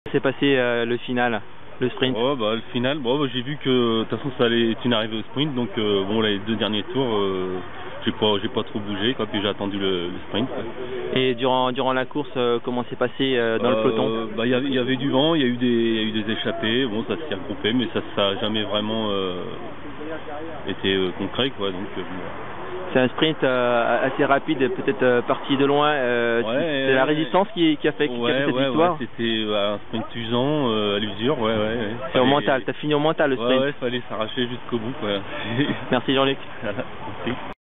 C'est passé le final, le sprint. Oh, bah, le final, bon, bah, j'ai vu que de toute façon ça allait être une arrivée au sprint, donc bon, là, les 2 derniers tours, j'ai pas trop bougé, quoi, puis j'ai attendu le sprint. Quoi. Et durant la course, comment c'est passé dans le peloton? Bah, y avait du vent, il y a eu des échappées, bon, ça s'est regroupé, mais ça a jamais vraiment été concret, quoi, donc C'est un sprint assez rapide, peut-être parti de loin. C'est la résistance qui a fait cette victoire. Ouais, c'était un sprint usant à l'usure, ouais. C'est au mental, t'as fini au mental le sprint. Ouais, fallait s'arracher jusqu'au bout, quoi. Merci Jean-Luc. Merci.